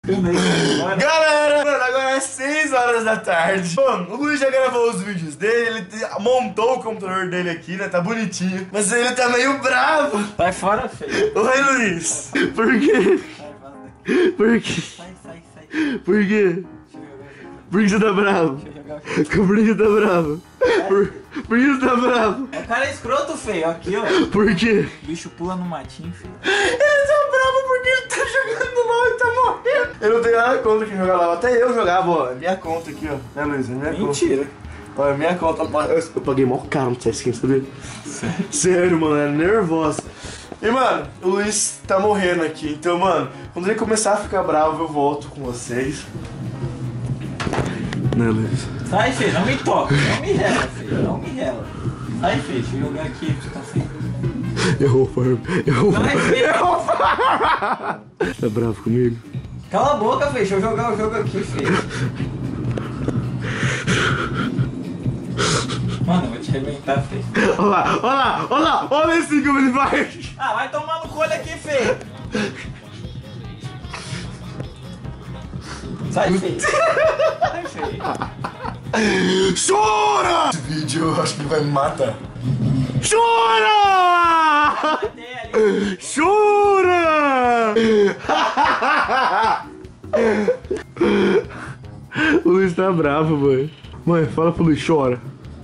Galera, mano, agora é 6 horas da tarde. Mano, o Luiz já gravou os vídeos dele, ele montou o computador dele aqui, né? Tá bonitinho. Mas ele tá meio bravo. Sai fora, feio. Oi, Luiz. Por quê? Por quê? Sai. Por quê? Por que você tá bravo? Por que você tá bravo? Por que você tá bravo? O cara é escroto, feio. Aqui, ó. Por quê? O bicho pula no matinho, feio. Ele tá bravo porque ele tá jogando LOL e tá morrendo. Eu não tenho nada contra quem jogar LOL. Até eu jogava, ó. É minha conta aqui, ó. Né, Luiz? É minha Mentira. conta. Ó, é minha conta. Eu paguei mó caro nessa skin, sabia? Sério, mano. É nervosa. E, mano, o Luiz tá morrendo aqui. Então, mano, quando ele começar a ficar bravo, eu volto com vocês. Né, Luiz? Sai, feio. Não me toca. Não me rela, feio. Não me rela. Sai, feio. Deixa eu jogar aqui. Você tá feio. Errou, farm. Errou, Vai, feio. Tá bravo comigo? Cala a boca, feio. Deixa eu jogar o jogo aqui, feio. Mano, eu vou te arrebentar, feio. Olha esse como ele vai. Ah, vai tomar no colho aqui, feio. Sai, feio. Sai, feio. Chora! Esse vídeo eu acho que ele vai me matar. Chora! Matei ali. Chora! O Luiz tá bravo, mãe. Mãe, fala pro Luiz, chora.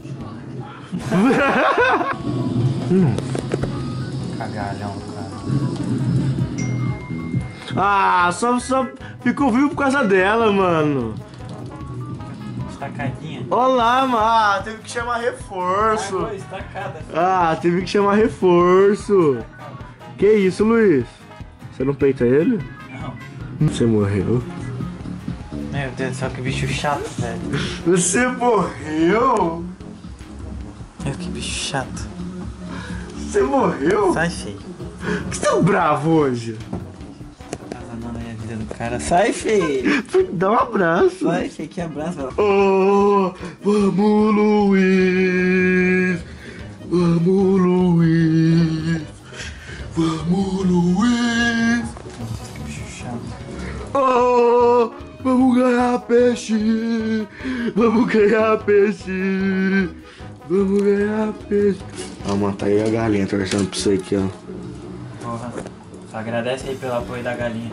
Cagalhão, cara. Ah, só ficou vivo por causa dela, mano. Estacadinha. Olá, mano. Teve que chamar reforço. Água estacada. Ah, teve que chamar reforço. Que isso, Luiz? Você não peita ele? Não. Você morreu. Meu Deus do céu, que bicho chato, velho. Você morreu? Meu, que bicho chato. Você morreu? Sai, feio. Por que você tá bravo hoje? Tá azanando aí a vida do cara. Sai, feio. Dá um abraço. Sai, feio, que abraço, velho. Oh, vamos, Luiz. Vamos, Luiz. Vamos, Luiz. Que bicho chato. Oh, vamos ganhar peixe. Vamos ganhar peixe. Vamos ganhar peixe. Ó, mano, tá aí a galinha torcendo pra você aqui, ó. Porra. Só agradece aí pelo apoio da galinha.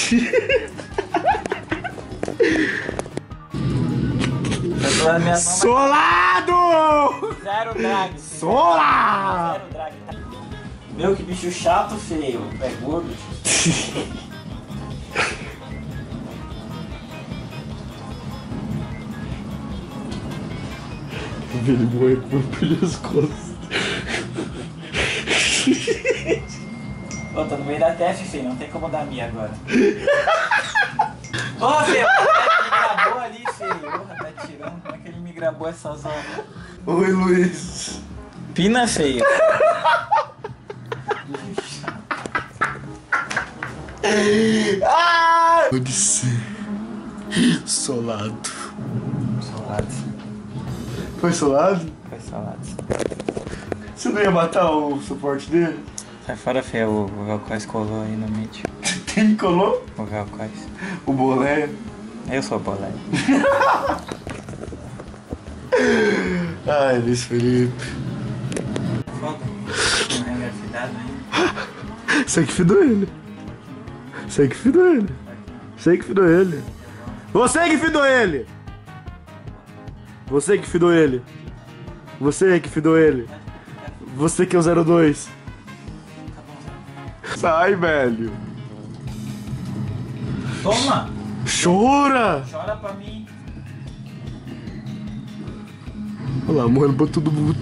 Eu tô na minha mão, Solado! mas zero drag. Filho. Sola! Zero drag. Meu, que bicho chato, feio. É gordo. Ele morreu por pescoço. Ô, tô no meio da TF, feio. Não tem como dar minha agora. Ô, feio. Ele me gravou ali, feio. Porra, tá tirando. Como é que ele me gravou essa zona? Oi, Luiz. Pina, feio. Ah! Pode ser. Solado. Solado. Foi solado? Foi solado. Você não ia matar o suporte dele? Sai fora, feio. O Galcois colou aí no meio. Quem colou? O Galcois. O Bolé. Eu sou o Bolé. Ai, Luiz Felipe. Foda. Não é engravidado ainda. Você que fidou ele. Você que fidou ele. Você que fidou ele. Você que fidou ele. Você que fidou ele. Você que fidou ele. Você que é o 02. Sai, velho. Toma! Chora. Chora pra mim. Olha lá, morrendo pra todo mundo.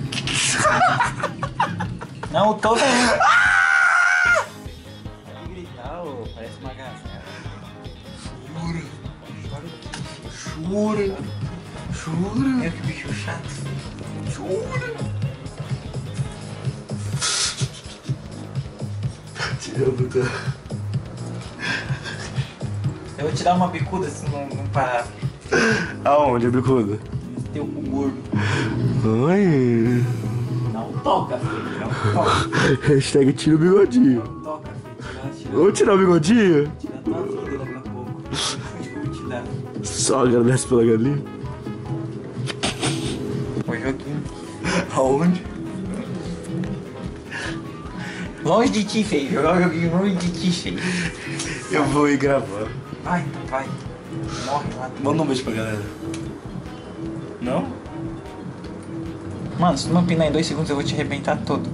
Não, o Tô vendo. Pode gritar, ô. Parece uma gazela. Chora. Chora. Meu, que bicho chato. Chora. Te amo, tá? Eu vou te dar uma bicuda se não parar. Aonde, bicuda? Teu cu gordo. Ai. Não toca, filho. Não toca. Hashtag tira o bigodinho. Não toca, filho. Vou tirar o bigodinho? Tira a tua vida daqui a pouco. Só agradece pela galinha. O joguinho. Aonde? Longe de ti, feio. Jogar o joguinho longe de ti, feio. Eu vou ir gravar. Vai. Morre lá. Manda um beijo pra galera. Não? Mano, se tu não pinar em 2 segundos eu vou te arrebentar todo.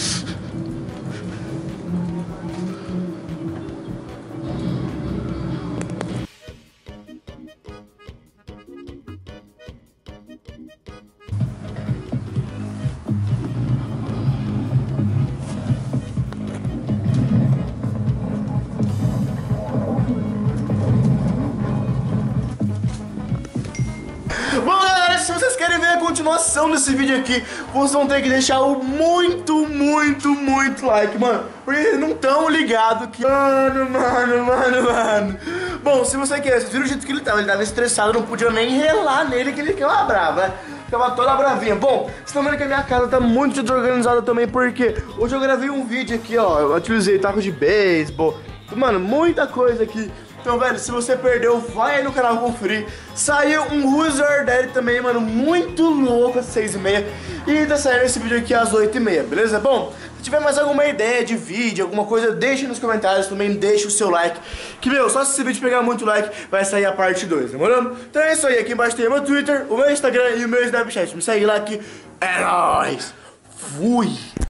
Bom, galera, se vocês querem ver a continuação desse vídeo aqui, vocês vão ter que deixar o muito like, mano. Porque eles não tão ligados que... Mano. Bom, se você quer, vocês viram o jeito que ele tava estressado, não podia nem relar nele, que ele ficava bravo, né? Ficava toda bravinha. Bom, vocês estão vendo que a minha casa tá muito desorganizada também, porque hoje eu gravei um vídeo aqui, ó, eu utilizei taco de beisebol, mano, muita coisa aqui. Então, velho, se você perdeu, vai aí no canal conferir. Saiu um Who's Your Daddy também, mano, muito louco às 6h30. E tá saindo esse vídeo aqui às 8h30, beleza? Bom, se tiver mais alguma ideia de vídeo, alguma coisa, deixa nos comentários também, deixa o seu like. Que, meu, só se esse vídeo pegar muito like, vai sair a parte 2, demorou? Então é isso aí, aqui embaixo tem o meu Twitter, o meu Instagram e o meu Snapchat. Me segue lá que é nóis! Fui!